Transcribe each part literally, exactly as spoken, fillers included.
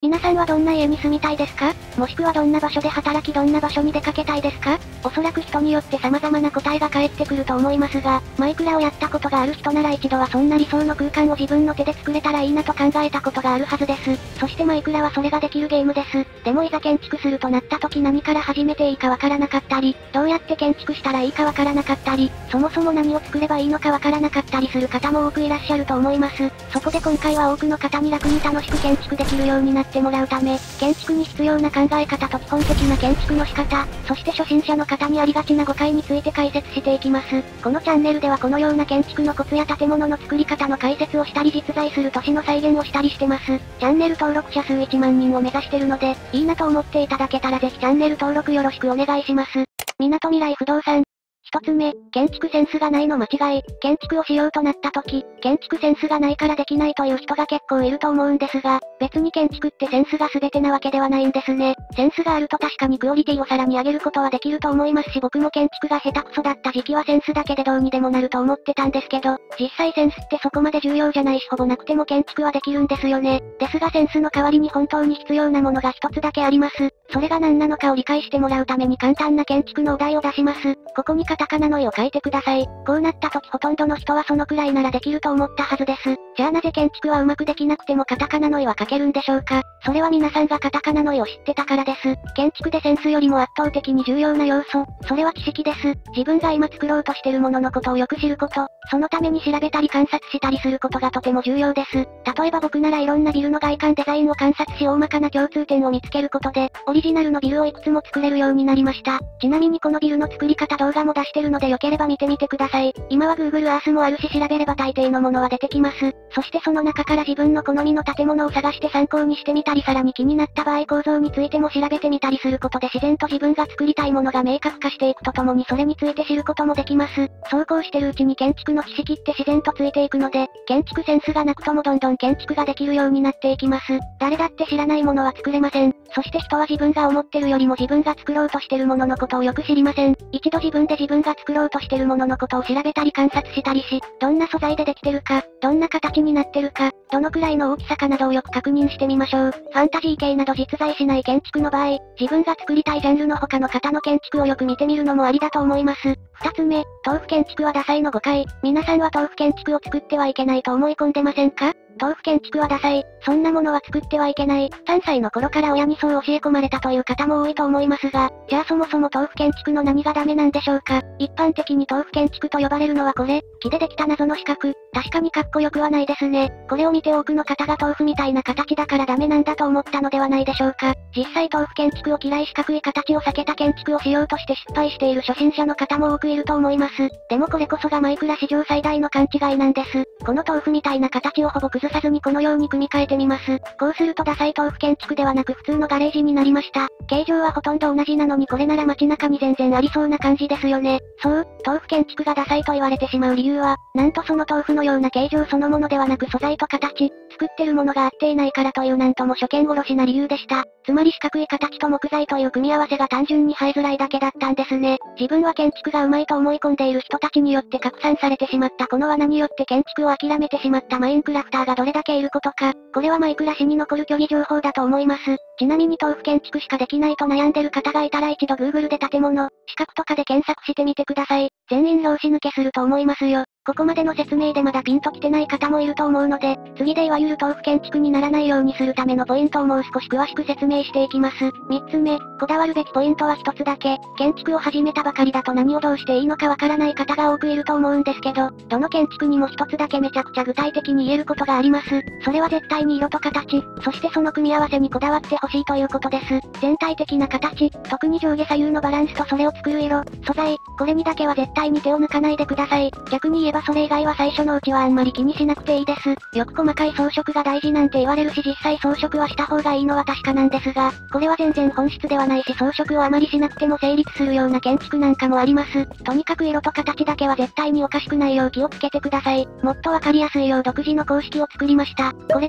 皆さんはどんな家に住みたいですか？もしくはどんな場所で働きどんな場所に出かけたいですか？おそらく人によって様々な答えが返ってくると思いますが、マイクラをやったことがある人なら一度はそんな理想の空間を自分の手で作れたらいいなと考えたことがあるはずです。そしてマイクラはそれができるゲームです。でもいざ建築するとなった時何から始めていいかわからなかったり、どうやって建築したらいいかわからなかったり、そもそも何を作ればいいのかわからなかったりする方も多くいらっしゃると思います。そこで今回は多くの方に楽に楽しく建築できるようになってもらうため、建築に必要な考え方と基本的な建築の仕方、そして初心者の方にありがちな誤解について解説していきます。このチャンネルではこのような建築のコツや建物の作り方の解説をしたり実在する都市の再現をしたりしてます。チャンネル登録者数いちまんにんを目指してるので、いいなと思っていただけたらぜひチャンネル登録よろしくお願いします。みなとみらい不動産。一つ目、建築センスがないの間違い。建築をしようとなった時、建築センスがないからできないという人が結構いると思うんですが、別に建築ってセンスが全てなわけではないんですね。センスがあると確かにクオリティをさらに上げることはできると思いますし僕も建築が下手くそだった時期はセンスだけでどうにでもなると思ってたんですけど、実際センスってそこまで重要じゃないしほぼなくても建築はできるんですよね。ですがセンスの代わりに本当に必要なものが一つだけあります。それが何なのかを理解してもらうために簡単な建築のお題を出します。ここにカタカナの絵を描いてください。こうなった時ほとんどの人はそのくらいならできると思ったはずです。じゃあなぜ建築はうまくできなくてもカタカナの絵は描けるんでしょうか？それは皆さんがカタカナの絵を知ってたからです。建築でセンスよりも圧倒的に重要な要素、それは知識です。自分が今作ろうとしてるもののことをよく知ること、そのために調べたり観察したりすることがとても重要です。例えば僕ならいろんなビルの外観デザインを観察し大まかな共通点を見つけることで、オリジナルのビルをいくつも作れるようになりました。ちなみにこのビルの作り方動画も出してるのでよければ見てみてください。今は Google Earth もあるし調べれば大抵のものは出てきます。そしてその中から自分の好みの建物を探して参考にしてみたりさらに気になった場合構造についても調べてみたりすることで自然と自分が作りたいものが明確化していくとともにそれについて知ることもできます。そうこうしてるうちに建築の知識って自然とついていくので、建築センスがなくともどんどん建築ができるようになっていきます。誰だって知らないものは作れません。そして人は自分が思ってるよりも自分が作ろうとしてるもののことをよく知りません。一度自分で自分が作ろうとしてるもののことを調べたり観察したりし、どんな素材でできてるか、どんな形になってるか、どのくらいの大きさかなどをよく確認してみましょう。ファンタジー系など実在しない建築の場合、自分が作りたいジャンルの他の方の建築をよく見てみるのもありだと思います。二つ目、豆腐建築はダサいの誤解。皆さんは豆腐建築を作ってはいけないと思い込んでませんか？豆腐建築はダサい。そんなものは作ってはいけない。さんさいの頃から親にそう教え込まれたという方も多いと思いますが、じゃあそもそも豆腐建築の何がダメなんでしょうか？一般的に豆腐建築と呼ばれるのはこれ、木でできた謎の四角。確かにかっこよくはないですね。これを見て多くの方が豆腐みたいな形だからダメなんだと思ったのではないでしょうか？実際豆腐建築を嫌い四角い形を避けた建築をしようとして失敗している初心者の方も多くいると思います。でもこれこそがマイクラ史上最大の勘違いなんです。この豆腐みたいな形をほぼ崩さずにこのように組み替えてみます。こうするとダサい豆腐建築ではなく普通のガレージになりました。形状はほとんど同じなのにこれなら街中に全然ありそうな感じですよね。そう、豆腐建築がダサいと言われてしまう理由は、なんとその豆腐のような形状そのものではなく素材と形、作ってるものが合っていないからというなんとも初見殺しな理由でした。つまり四角い形と木材という組み合わせが単純に生えづらいだけだったんですね。自分は建築が上手いと思い込んでいる人たちによって拡散されてしまったこの罠によって建築を諦めてしまったマインクラフターがどれだけいることか、これはマイクラ史に残る虚偽情報だと思います。ちなみに豆腐建築しかできないと悩んでる方がいたら一度 Google で建物、四角とかで検索してみてください。全員拍子抜けすると思いますよ。ここまでの説明でまだピンときてない方もいると思うので、次でいわゆる豆腐建築にならないようにするためのポイントをもう少し詳しく説明していきます。三つ目、こだわるべきポイントは一つだけ。建築を始めたばかりだと何をどうしていいのかわからない方が多くいると思うんですけど、どの建築にも一つだけめちゃくちゃ具体的に言えることがあります。それは絶対に色と形、そしてその組み合わせにこだわってほしいということです。全体的な形、特に上下左右のバランスとそれを作る色、素材、これにだけは絶対に手を抜かないでください。逆に言えばそれ以外は最初のうちはあんまり気にしなくていいです。よく細かい装飾が大事なんて言われるし実際装飾はした方がいいのは確かなんですが、これは全然本質ではないし装飾をあまりしなくても成立するような建築なんかもあります。とにかく色と形だけは絶対におかしくないよう気をつけてください。もっとわかりやすいよう独自の公式を作りました。これです。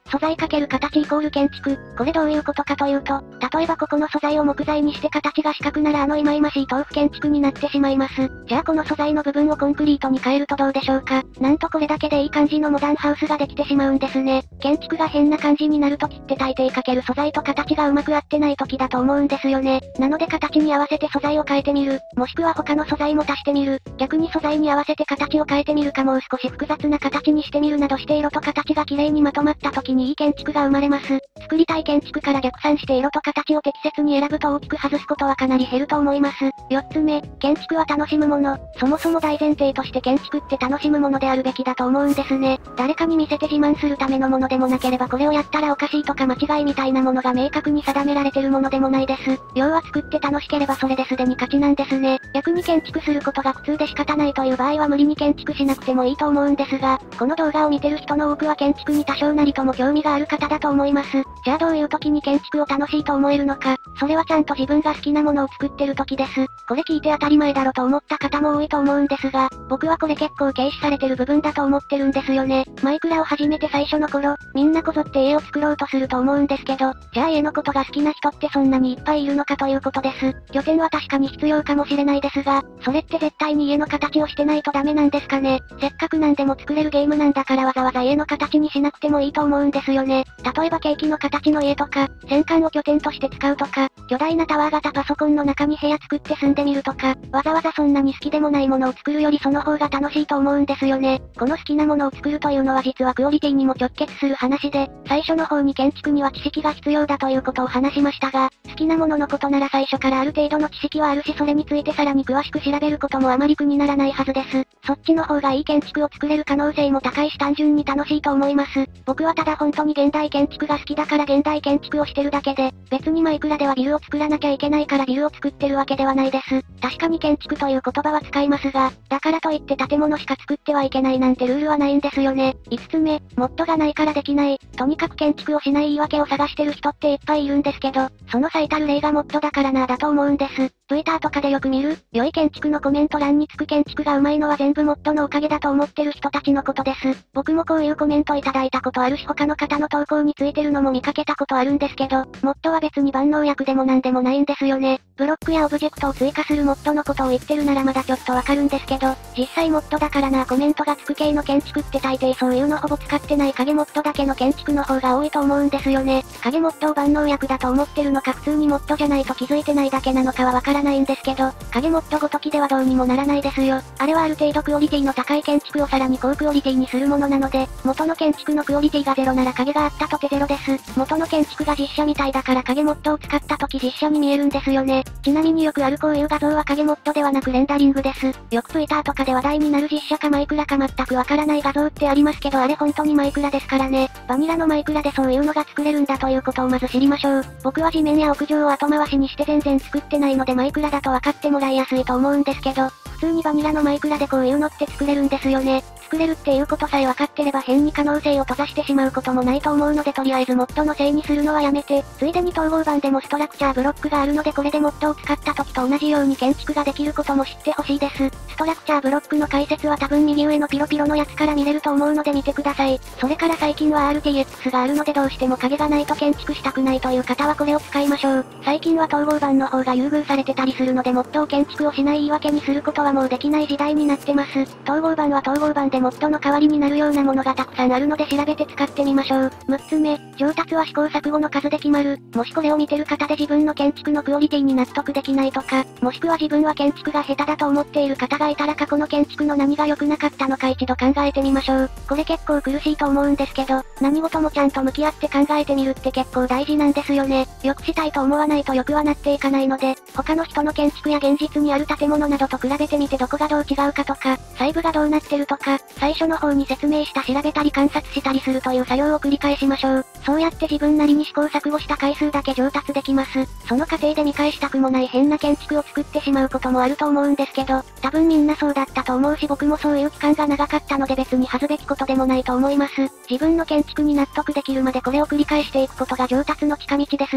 素材×形イコール建築。これどういうことかというと、例えばここの素材を木材にして形が四角ならあの忌々しい豆腐建築になってしまいます。じゃあこの素材の部分をコンクリートに変えるとどうでしょうか。なんとこれだけでいい感じのモダンハウスができてしまうんですね。建築が変な感じになるときって大抵かける素材と形がうまく合ってない時だと思うんですよね。なので形に合わせて素材を変えてみる。もしくは他の素材も足してみる。逆に素材に合わせて形を変えてみるかもう少し複雑な形にしてみるなどして色と形が綺麗にまとまった時にいい建築が生まれます。作りたい建築から逆算して色と形を適切に選ぶと大きく外すことはかなり減ると思います。よっつめ、建築は楽しむもの。そもそも大前提として建築って楽しむものであるべきだと思うんですね。誰かに見せて自慢するためのものでもなければこれをやったらおかしいとか間違いみたいなものが明確に定められてるものでもないです。要は作って楽しければそれですでに勝ちなんですね。逆に建築することが苦痛で仕方ないという場合は無理に建築しなくてもいいと思うんですが、この動画を見てる人の多くは建築に多少なりとも興味がある方だと思います。じゃあどういう時に建築を楽しいと思えるのか、それはちゃんと自分が好きなものを作ってる時です。これ聞いて当たり前だろと思った方も多いと思うんですが、僕はこれ結構軽視されてる部分だと思ってるんですよね。マイクラを始めて最初の頃、みんなこぞって家を作ろうとすると思うんですけど、じゃあ家のことが好きな人ってそんなにいっぱいいるのかということです。拠点は確かに必要かもしれないですが、それって絶対に家の形をしてないとダメなんですかね。せっかくなんでも作れるゲームなんだからわざわざ家の形にしなくてもいいと思うんですよね。例えばケーキの形の家とか、戦艦を拠点として使うとか、巨大なタワー型パソコンの中に部屋作って住んでみるとか、わざわざそんなに好きでもないものを作るよりその方が楽しいと思うんですよね。この好きなものを作るというのは実はクオリティにも直結する話で、最初の方に建築には知識が必要だということを話しましたが、好きなもののことなら最初からある程度の知識はあるしそれについてさらに詳しく調べることもあまり苦にならないはずです。そっちの方がいい建築を作れる可能性も高いし単純に楽しいと思います。僕はただ本当に現代建築が好きだから現代建築をしてるだけで、別にマイクラではビルを作らなきゃいけないからビルを作ってるわけではないです。確かに建築という言葉は使いますが、だからといって建物しか作ってはいけないなんてルールはないんですよね。いつつめ、モッドがないからできない。とにかく建築をしない言い訳を探してる人っていっぱいいるんですけど、その最たる例がモッドだからなぁだと思うんです。Twitter とかでよく見る、良い建築のコメント欄につく建築がうまいのは全部モッドのおかげだと思ってる人たちのことです。僕もこういうコメントいただいたことあるし他の方の投稿についてるのも見かけたことあるんですけど、モッドは別に万能薬でもなんでもないんですよね。ブロックやオブジェクトを追加するモッドのことを言ってるならまだちょっとわかるんですけど、実際モッドだからなコメントがつく系の建築って大抵そういうのほぼ使ってない影モッドだけの建築の方が多いと思うんですよね。影モッドを万能薬だと思ってるのか普通にモッドじゃないと気づいてないだけなのかはわからないんですけど、影モッドごときではどうにもならないですよ。あれはある程度クオリティの高い建築をさらに高クオリティにするものなので、元の建築のクオリティがゼロなら影があったとてゼロです。元の建築が実写みたいだから影モッドを使った時実写に見えるんですよね。ちなみによくあるこういう画像は影モッドではなくレンダリングです。よく Twitter とかで話題になる実写かマイクラか全くわからない画像ってありますけどあれ本当にマイクラですからね。バニラのマイクラでそういうのが作れるんだということをまず知りましょう。僕は地面や屋上を後回しにして全然作ってないのでマイクラだと分かってもらいやすいと思うんですけど、普通にバニラのマイクラでこういうのって作れるんですよね。作れるっていうことさえ分かってれば変に可能性を閉ざしてしまうこともないと思うのでとりあえずモッドのせいにするのはやめて、ついでに統合版でもストラクチャーブロックがあるのでこれでモッドを使った時と同じように建築ができることも知ってほしいです。ストラクチャーブロックの解説は多分右上のピロピロのやつから見れると思うので見てください。それから最近は アールティーエックス があるのでどうしても影がないと建築したくないという方はこれを使いましょう。最近は統合版の方が優遇されてたりするのでモッドを建築をしない言い訳にすることはもうできない時代になってます。統合版は統合版でモッドの代わりになるようなものがたくさんあるので調べて使ってみましょう。むっつめ、上達は試行錯誤の数で決まる。もしこれを見てる方で自分の建築のクオリティに納得できないとか、もしくは自分は建築が下手だと思っている方がいたら過去の建築の何が良くなかったのか一度考えてみましょう。これ結構苦しいと思うんですけど、何事もちゃんと向き合って考えてみるって結構大事なんですよね。良くしたいと思わないと良くはなっていかないので、他の人の建築や現実にある建物などと比べてみてどこがどう違うかとか、細部がどうなってるとか、最初の方に説明した調べたり観察したりするという作業を繰り返しましょう。そうやって自分なりに試行錯誤した回数だけ上達できます。その過程で見返したくもない変な建築を作ってしまうこともあると思うんですけど、多分みんなそうだったと思うし僕もそういう期間が長かったので別に恥ずべきことでもないと思います。自分の建築に納得できるまでこれを繰り返していくことが上達の近道ですね。な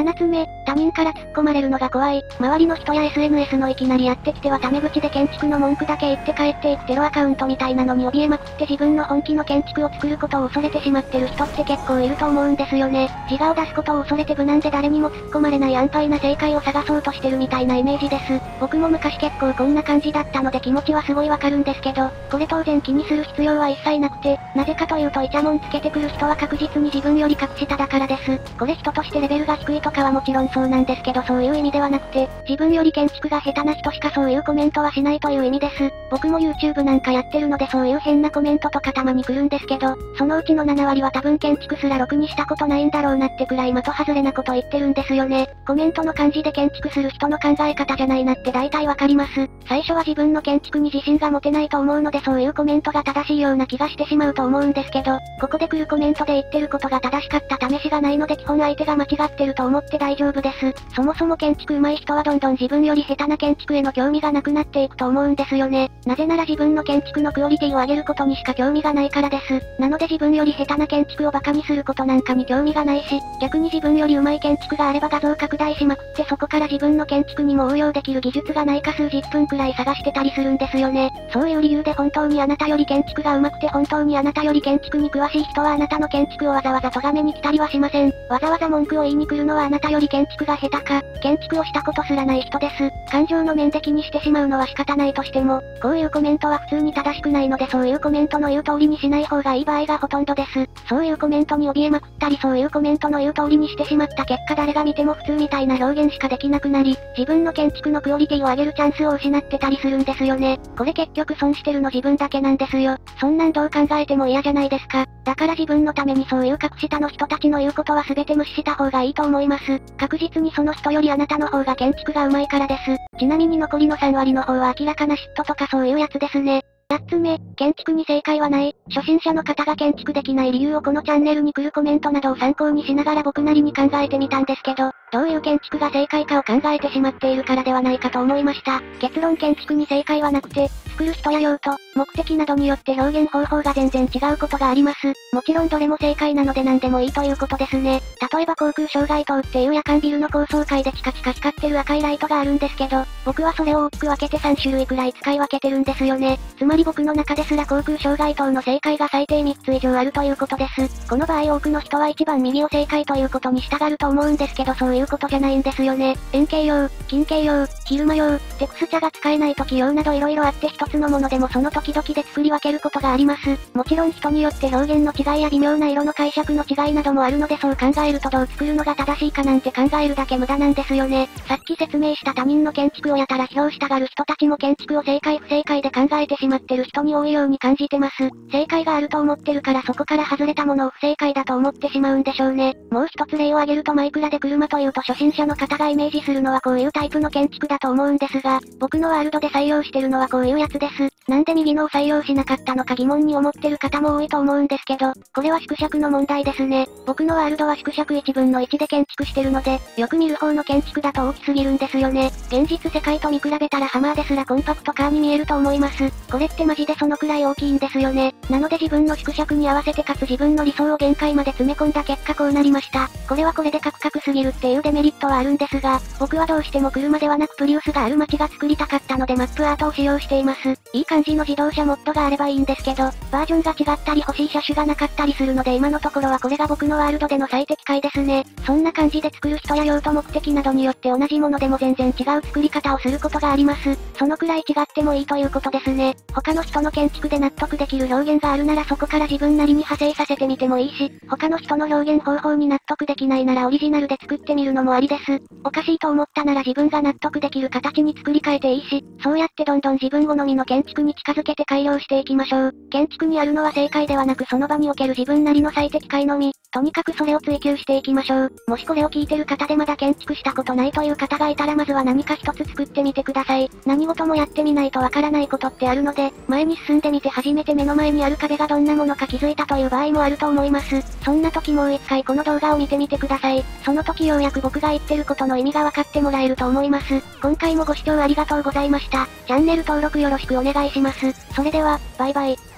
ななつめ、他人から突っ込まれるのが怖い。周りの人や エスエヌエス のいきなりやってきてはタメ口で建築の文句だけ言って帰っていくテロアカウントみたいなのに怯えまくって自分の本気の建築を作ることを恐れてしまってる人って結構いると思うんですよね。自我を出すことを恐れて無難で誰にも突っ込まれない安牌な正解を探そうとしてるみたいなイメージです。僕も昔結構こんな感じだったので気持ちはすごいわかるんですけど、これ当然気にする必要は一切なくて、なぜかというとイチャモンつけてくる人は確実に自分より格下だからです。これ人としてレベルが低いとかはもちろんそうなんですけどそういう意味ではなくて、自分より建築が下手な人しかそういうコメントはしないという意味です。僕も YouTube なんかやってるのでそういう変なコメントとかたまに来るんですけど、そのうちのななわりは多分建築すらろくにしたことないんだろうなってくらい的外れなこと言ってるんですよね。コメントの感じで建築する人の考え方じゃないなって大体わかります。最初は自分の建築に自信が持てないと思うのでそういうコメントが正しいような気がしてしまうと思うんですけど、ここで来るコメントで言ってることが正しかった試しがないので基本相手が間違ってると思って大丈夫です。そもそも建築上手い人はどんどん自分より下手な建築への興味がなくなっていくと思うんですよね。なぜなら自分の建築のクオリティを上げることにしか興味がないからです。なので自分より下手な建築をバカにすることなんかに興味がないし、逆に自分より上手い建築があれば画像拡大しまくってそこから自分の建築にも応用できる技術がないか数十分くらい探してたりするんですよね。そういう理由で本当にあなたより建築が上手くて本当にあなたより建築に詳しい人はあなたの建築をわざわざ咎めに来たりはしません。わざわざ文句を言いに来るのはあなたより建築が下手か、建築をしたことすらない人です。感情の面で気にしてしまうのは仕方ないとしても、こういうコメントは普通に正しくないのでそういうコメントの言う通りにしない方がいい場合がほとんどです。そういうコメントに怯えまくったりそういうコメントの言う通りにしてしまった結果誰が見ても普通みたいな表現しかできなくなり、自分の建築のクオリティを上げるチャンスを失ってたりするんですよね。これ結局損してるの自分だけなんですよ。そんなんどう考えても嫌じゃないですか。だから自分のためにそういう格下の人たちの言うことは全て無視した方がいいと思います。確実にその人よりあなたの方が建築が上手いからです。ちなみに残りのさんわりの方は明らかな嫉妬とかそういうやつですね。やっつめ、建築に正解はない。初心者の方が建築できない理由をこのチャンネルに来るコメントなどを参考にしながら僕なりに考えてみたんですけど、どういう建築が正解かを考えてしまっているからではないかと思いました。結論建築に正解はなくて、作る人や用途、目的などによって表現方法が全然違うことがあります。もちろんどれも正解なので何でもいいということですね。例えば航空障害灯っていう夜間ビルの高層階でチカチカ光ってる赤いライトがあるんですけど、僕はそれを大きく分けてさんしゅるいくらい使い分けてるんですよね。つまり僕の中ですら航空障害灯の正解が最低みっつ以上あるということです。この場合多くの人は一番右を正解ということに従うと思うんですけどそういうことじゃないんですよね。円形用、近景用、昼間用、テクスチャが使えない時用など色々あって一つのものでもその時々で作り分けることがあります。もちろん人によって表現の違いや微妙な色の解釈の違いなどもあるのでそう考えるとどう作るのが正しいかなんて考えるだけ無駄なんですよね。さっき説明した他人の建築をやたら批評したがる人たちも建築を正解不正解で考えてしまってる人に多いように感じてます。正解があると思ってるからそこから外れたものを不正解だと思ってしまうんでしょうね。もう一つ例を挙げるとマイクラで車というと初心者の方がイメージするのはこういうタイプの建築だと思うんですが、僕のワールドで採用してるのはこういうやつです。なんで右のを採用しなかったのか疑問に思ってる方も多いと思うんですけど、これは縮尺の問題ですね。僕のワールドは縮尺いちぶんのいちで建築してるので、よく見る方の建築だと大きすぎるんですよね。現実世界と見比べたらハマーですらコンパクトカーに見えると思います。これってマジでそのくらい大きいんですよね。なので自分の縮尺に合わせてかつ自分の理想を限界まで詰め込んだ結果こうなりました。これはこれでカクカクすぎるっていうデメリットはあるんですが、僕はどうしても車ではなくプリウスがある街が作りたかったのでマップアートを使用しています。いい感じの自動車モッドがあればいいんですけど、バージョンが違ったり欲しい車種がなかったりするので今のところはこれが僕のワールドでの最適解ですね。そんな感じで作る人や用途目的などによって同じものでも全然違う作り方をすることがあります。そのくらい違ってもいいということですね。他の人の建築で納得できる表現があるならそこから自分なりに派生させてみてもいいし、他の人の表現方法に納得できないならオリジナルで作ってみるのもありです。おかしいと思ったなら自分が納得できる形に作り変えていいし、そうやってどんどん自分好みの建築に近づけて改良していきましょう。建築にあるのは正解ではなくその場における自分なりの最適解のみ。とにかくそれを追求していきましょう。もしこれを聞いてる方でまだ建築したことないという方がいたらまずは何か一つ作ってみてください。何事もやってみないとわからないことってあるので、前に進んでみて初めて目の前にある壁がどんなものか気づいたという場合もあると思います。そんな時もう一回この動画を見てみてください。その時ようやく僕が言ってることの意味がわかってもらえると思います。今回もご視聴ありがとうございました。チャンネル登録よろしくお願いします。それでは、バイバイ。